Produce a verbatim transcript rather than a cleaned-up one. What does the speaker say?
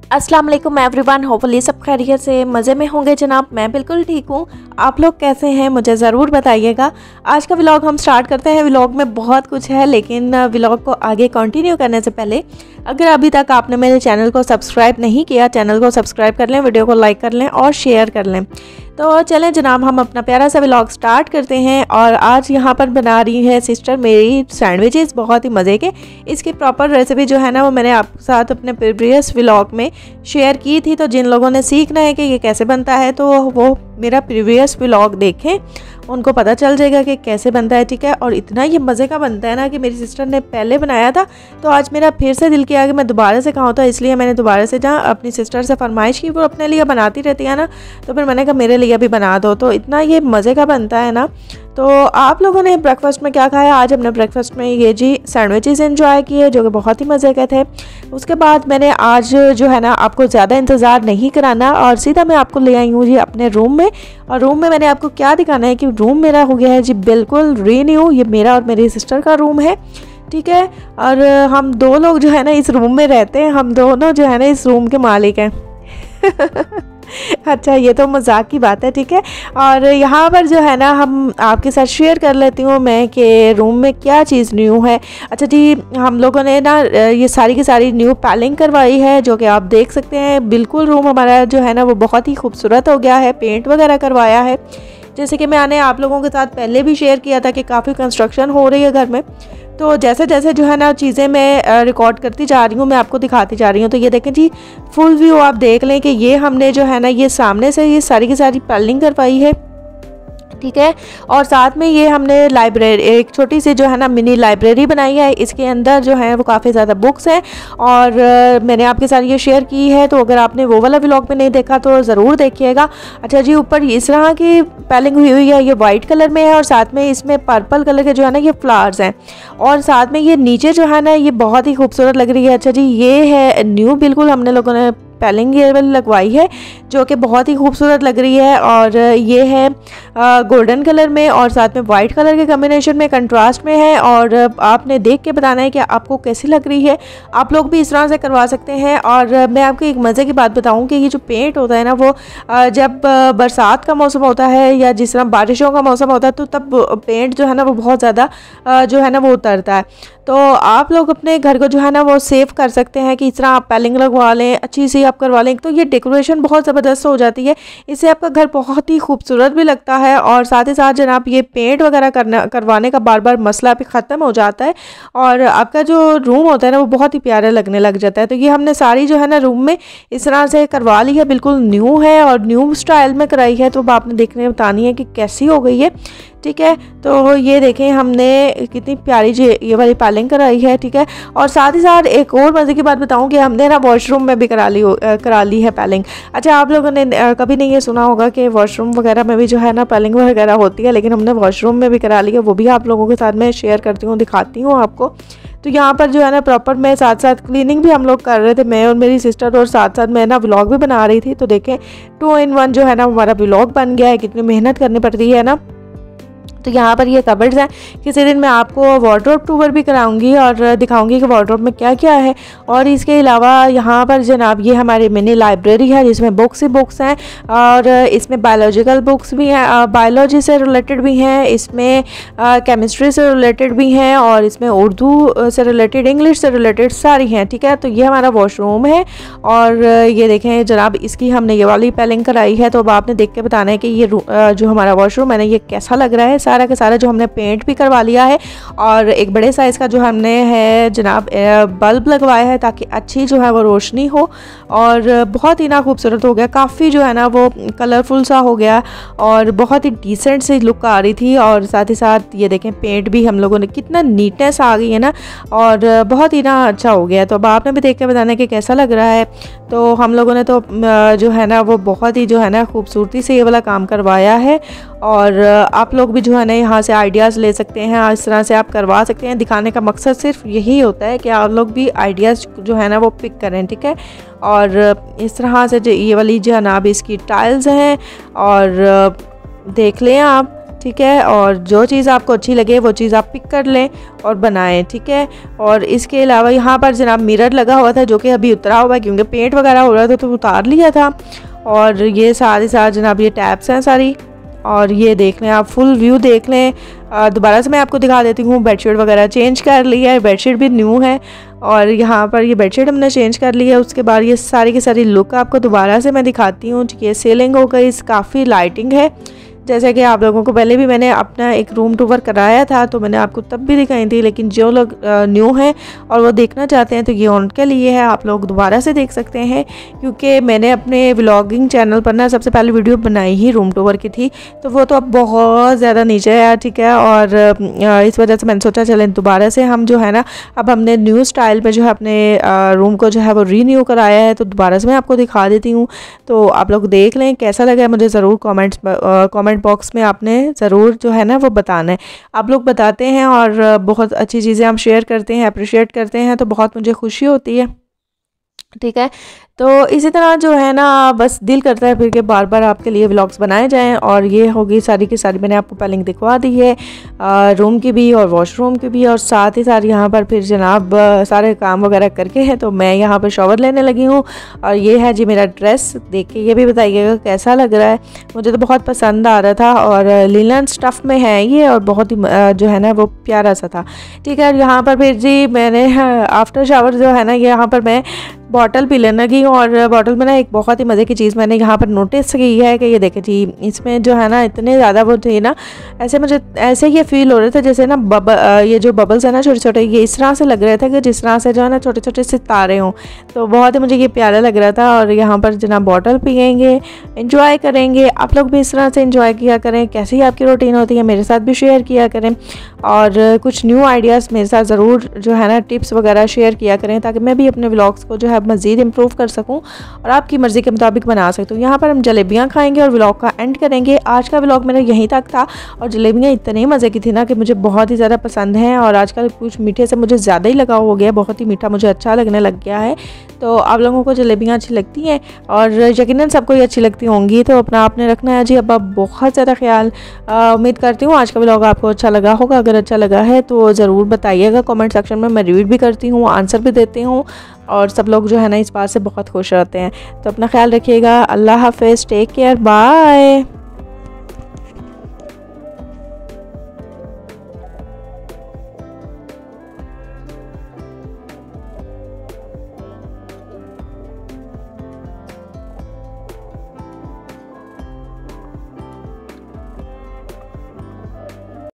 अस्सलाम वालेकुम everyone, hopefully सब खैरियत से मज़े में होंगे जनाब। मैं बिल्कुल ठीक हूँ। आप लोग कैसे हैं मुझे ज़रूर बताइएगा। आज का व्लॉग हम स्टार्ट करते हैं। व्लॉग में बहुत कुछ है, लेकिन व्लॉग को आगे कंटिन्यू करने से पहले अगर अभी तक आपने मेरे चैनल को सब्सक्राइब नहीं किया, चैनल को सब्सक्राइब कर लें, वीडियो को लाइक कर लें और शेयर कर लें। तो चलें जनाब, हम अपना प्यारा सा व्लॉग स्टार्ट करते हैं। और आज यहाँ पर बना रही है सिस्टर मेरी सैंडविचेस, बहुत ही मज़े के। इसकी प्रॉपर रेसिपी जो है ना वो मैंने आपके साथ अपने प्रीवियस व्लॉग में शेयर की थी। तो जिन लोगों ने सीखना है कि ये कैसे बनता है तो वो मेरा प्रीवियस व्लॉग देखें, उनको पता चल जाएगा कि कैसे बनता है। ठीक है, और इतना ये मज़े का बनता है ना कि मेरी सिस्टर ने पहले बनाया था, तो आज मेरा फिर से दिल किया कि मैं दोबारा से खाऊं। तो इसलिए मैंने दोबारा से जहाँ अपनी सिस्टर से फरमाइश की, वो अपने लिए बनाती रहती है ना, तो फिर मैंने कहा मेरे लिए भी बना दो। तो इतना ये मज़े का बनता है ना। तो आप लोगों ने ब्रेकफास्ट में क्या खाया? आज हमने ब्रेकफास्ट में ये जी सैंडविचेस एंजॉय किए, जो कि बहुत ही मज़े के थे। उसके बाद मैंने आज जो है ना आपको ज़्यादा इंतज़ार नहीं कराना और सीधा मैं आपको ले आई हूँ जी अपने रूम में। और रूम में मैंने आपको क्या दिखाना है कि रूम मेरा हो गया है जी बिल्कुल रीन्यू। ये मेरा और मेरी सिस्टर का रूम है, ठीक है। और हम दो लोग जो है ना इस रूम में रहते हैं, हम दोनों जो है ना इस रूम के मालिक हैं। अच्छा, ये तो मजाक की बात है, ठीक है। और यहाँ पर जो है ना हम आपके साथ शेयर कर लेती हूँ मैं कि रूम में क्या चीज़ न्यू है। अच्छा जी, हम लोगों ने ना ये सारी की सारी न्यू पैलिंग करवाई है, जो कि आप देख सकते हैं। बिल्कुल रूम हमारा जो है ना वो बहुत ही खूबसूरत हो गया है, पेंट वगैरह करवाया है। जैसे कि मैंने आप लोगों के साथ पहले भी शेयर किया था कि काफ़ी कंस्ट्रक्शन हो रही है घर में। तो जैसे जैसे जो है ना चीज़ें मैं रिकॉर्ड करती जा रही हूँ, मैं आपको दिखाती जा रही हूँ। तो ये देखें जी, फुल व्यू आप देख लें कि ये हमने जो है ना ये सामने से ये सारी की सारी पैलिंग करवाई है, ठीक है। और साथ में ये हमने लाइब्रेरी, एक छोटी सी जो है ना मिनी लाइब्रेरी बनाई है। इसके अंदर जो है वो काफ़ी ज़्यादा बुक्स हैं और मैंने आपके साथ ये शेयर की है। तो अगर आपने वो वाला व्लॉग में नहीं देखा तो ज़रूर देखिएगा। अच्छा जी, ऊपर इस तरह की पैलिंग हुई हुई है, ये वाइट कलर में है और साथ में इसमें पर्पल कलर के जो है ना ये फ्लावर्स हैं। और साथ में ये नीचे जो है ना ये बहुत ही खूबसूरत लग रही है। अच्छा जी, ये है न्यू, बिल्कुल हमने लोगों ने पैलिंग ये वाली लगवाई है, जो कि बहुत ही खूबसूरत लग रही है। और ये है गोल्डन कलर में और साथ में वाइट कलर के कॉम्बिनेशन में, कंट्रास्ट में है। और आपने देख के बताना है कि आपको कैसी लग रही है। आप लोग भी इस तरह से करवा सकते हैं। और मैं आपको एक मज़े की बात बताऊं कि ये जो पेंट होता है ना वो जब बरसात का मौसम होता है या जिस तरह बारिशों का मौसम होता है, तो तब पेंट जो है ना वो बहुत ज़्यादा जो है ना वो उतरता है। तो आप लोग अपने घर को जो है ना वो सेव कर सकते हैं कि इस तरह आप पैलिंग लगवा लें, अच्छी सी आप करवा लें। तो ये डेकोरेशन बहुत ज़बरदस्त हो जाती है, इससे आपका घर बहुत ही खूबसूरत भी लगता है। और साथ ही साथ जनाब ये पेंट वगैरह करना करवाने का बार बार मसला भी ख़त्म हो जाता है और आपका जो रूम होता है ना वो बहुत ही प्यारा लगने लग जाता है। तो ये हमने सारी जो है ना रूम में इस तरह से करवा ली है, बिल्कुल न्यू है और न्यू स्टाइल में कराई है। तो आपने देखने बतानी है कि कैसी हो गई है, ठीक है। तो ये देखें हमने कितनी प्यारी जी ये वाली पैलिंग कराई है, ठीक है। और साथ ही साथ एक और मज़े की बात बताऊं कि हमने ना वॉशरूम में भी करा ली करा ली है पैलिंग। अच्छा, आप लोगों ने कभी नहीं ये सुना होगा कि वॉशरूम वगैरह में भी जो है ना पैलिंग वगैरह होती है, लेकिन हमने वॉशरूम में भी करा ली है। वो भी आप लोगों के साथ मैं शेयर करती हूँ, दिखाती हूँ आपको। तो यहाँ पर जो है ना प्रॉपर मैं साथ साथ क्लीनिंग भी हम लोग कर रहे थे, मैं और मेरी सिस्टर, और साथ साथ मैं ना व्लॉग भी बना रही थी। तो देखें टू इन वन जो है ना हमारा व्लॉग बन गया है, कितनी मेहनत करनी पड़ती है ना। तो यहाँ पर ये कबर्ड्स हैं, किसी दिन मैं आपको वार्डरोब टूर भी कराऊंगी और दिखाऊंगी कि वार्डरोब में क्या क्या है। और इसके अलावा यहाँ पर जनाब ये हमारी मिनी लाइब्रेरी है, जिसमें बुक्स ही बुक्स हैं और इसमें बायोलॉजिकल बुक्स भी हैं, बायोलॉजी से रिलेटेड भी हैं, इसमें केमिस्ट्री से रिलेटेड भी हैं और इसमें उर्दू से रिलेटेड, इंग्लिश से रिलेटेड सारी हैं, ठीक है। तो ये हमारा वॉशरूम है और ये देखें जनाब इसकी हमने ये वाली पैलिंग कराई है। तो अब आपने देख के बताना है कि ये जो हमारा वॉशरूम है ना ये कैसा लग रहा है। सारा का सारा जो हमने पेंट भी करवा लिया है और एक बड़े साइज़ का जो हमने है जनाब बल्ब लगवाया है, ताकि अच्छी जो है वो रोशनी हो। और बहुत ही ना खूबसूरत हो गया, काफ़ी जो है ना वो कलरफुल सा हो गया और बहुत ही डिसेंट सी लुक आ रही थी। और साथ ही साथ ये देखें पेंट भी हम लोगों ने, कितना नीटनेस आ गई है ना और बहुत ही ना अच्छा हो गया। तो अब आपने भी देख के बताना कि कैसा लग रहा है। तो हम लोगों ने तो जो है ना वो बहुत ही जो है ना खूबसूरती से ये वाला काम करवाया है। और आप लोग भी जो है ना यहाँ से आइडियाज़ ले सकते हैं, इस तरह से आप करवा सकते हैं। दिखाने का मकसद सिर्फ यही होता है कि आप लोग भी आइडियाज़ जो है ना वो पिक करें, ठीक है। और इस तरह से जो ये वाली जनाब इसकी टाइल्स हैं और देख लें आप, ठीक है। और जो चीज़ आपको अच्छी लगे वो चीज़ आप पिक कर लें और बनाएं, ठीक है। और इसके अलावा यहाँ पर जनाब मिरर लगा हुआ था जो कि अभी उतरा हुआ है क्योंकि पेंट वगैरह हो रहा था तो उतार लिया था। और ये साथ ही साथ जनाब ये टैप्स हैं सारी, और ये देख लें आप, फुल व्यू देख लें। दोबारा से मैं आपको दिखा देती हूँ, बेडशीट वगैरह चेंज कर ली है, बेडशीट भी न्यू है। और यहाँ पर ये बेडशीट हमने चेंज कर ली है। उसके बाद ये सारी की सारी लुक आपको दोबारा से मैं दिखाती हूँ। ये सीलिंग हो गई, काफ़ी लाइटिंग है। जैसे कि आप लोगों को पहले भी मैंने अपना एक रूम टूर कराया था तो मैंने आपको तब भी दिखाई थी, लेकिन जो लोग न्यू हैं और वो देखना चाहते हैं तो ये उनके लिए है, आप लोग दोबारा से देख सकते हैं। क्योंकि मैंने अपने व्लॉगिंग चैनल पर ना सबसे पहले वीडियो बनाई ही रूम टूर की थी, तो वो तो अब बहुत ज़्यादा नीचे है, ठीक है। और इस वजह से मैंने सोचा चलें दोबारा से हम जो है ना, अब हमने न्यू स्टाइल में जो है अपने रूम को जो है वो रीन्यू कराया है, तो दोबारा से मैं आपको दिखा देती हूँ। तो आप लोग देख लें, कैसा लगा है मुझे ज़रूर कॉमेंट्स कॉमेंट बॉक्स में आपने ज़रूर जो है ना वो बताना है। आप लोग बताते हैं और बहुत अच्छी चीज़ें हम शेयर करते हैं, अप्रिशिएट करते हैं, तो बहुत मुझे खुशी होती है, ठीक है। तो इसी तरह जो है ना बस दिल करता है फिर के बार बार आपके लिए व्लॉग्स बनाए जाएं। और ये होगी सारी की सारी, मैंने आपको पहले दिखवा दी है, आ, रूम की भी और वॉशरूम की भी। और साथ ही साथ यहाँ पर फिर जनाब सारे काम वगैरह करके हैं तो मैं यहाँ पर शॉवर लेने लगी हूँ। और ये है जी मेरा ड्रेस, देख के ये भी बताइएगा कैसा लग रहा है। मुझे तो बहुत पसंद आ रहा था और लिनन स्टफ़ में है ये, और बहुत ही जो है ना वो प्यारा सा था, ठीक है। यहाँ पर फिर जी मैंने आफ्टर शावर जो है ना, यहाँ पर मैं बॉटल पी लेने लगी। और बॉटल में ना एक बहुत ही मज़े की चीज़ मैंने यहाँ पर नोटिस की है कि ये देखें जी, इसमें जो है ना इतने ज़्यादा वो थे ना, ऐसे मुझे ऐसे ये फील हो रहे थे जैसे ना बब ये जो बबल्स है ना छोटे छोटे, ये इस तरह से लग रहे थे कि जिस तरह से जो है ना छोटे छोटे सितारे हों। तो बहुत ही मुझे ये प्यारा लग रहा था। और यहाँ पर जनाब बॉटल पियेंगे, इंजॉय करेंगे। आप लोग भी इस तरह से इंजॉय किया करें, कैसी आपकी रूटीन होती है मेरे साथ भी शेयर किया करें। और कुछ न्यू आइडियाज़ मेरे साथ ज़रूर जो है ना टिप्स वगैरह शेयर किया करें, ताकि मैं भी अपने व्लॉग्स को जो है मज़ीद इम्प्रूव कर सकूं और आपकी मर्ज़ी के मुताबिक बना सकता हूँ। यहाँ पर हम जलेबियाँ खाएंगे और व्लॉग का एंड करेंगे। आज का व्लॉग मेरा यहीं तक था और जलेबियाँ इतने मज़े की थी ना कि मुझे बहुत ही ज़्यादा पसंद हैं। और आजकल कुछ मीठे से मुझे ज़्यादा ही लगाव हो गया, बहुत ही मीठा मुझे अच्छा लगने लग गया है। तो आप लोगों को जलेबियाँ अच्छी लगती हैं और यकीनन सबको ही अच्छी लगती होंगी। तो अपना आपने रखना है जी अब आप बहुत ज़्यादा ख्याल। उम्मीद करती हूँ आज का व्लॉग आपको अच्छा लगा होगा। अगर अच्छा लगा है तो ज़रूर बताइएगा कमेंट सेक्शन में, मैं रीड भी करती हूँ, आंसर भी देती हूँ और सब लोग जो है ना इस बात से बहुत खुश रहते हैं। तो अपना ख्याल रखिएगा। अल्लाह हाफ़िज़, टेक केयर, बाय।